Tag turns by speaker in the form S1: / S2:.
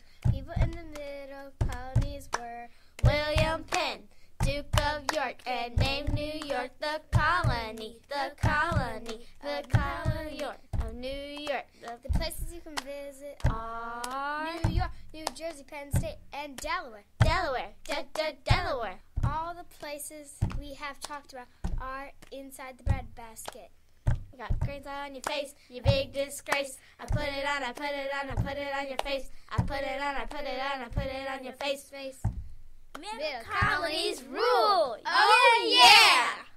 S1: English. People in the middle colonies were
S2: William Penn, Duke of York, and named New York the colony, the colony, the colony of New York.
S1: The places you can visit
S2: are
S1: New York, New Jersey, Penn State, and Delaware.
S2: Delaware, Delaware.
S1: All the places we have talked about are inside the bread basket.
S2: You got grains on your face, you big disgrace. I put it on, I put it on, I put it on your face. I put it on, I put it on, I put it on your face.
S1: Middle
S2: Colonies rule!
S1: Oh, yeah!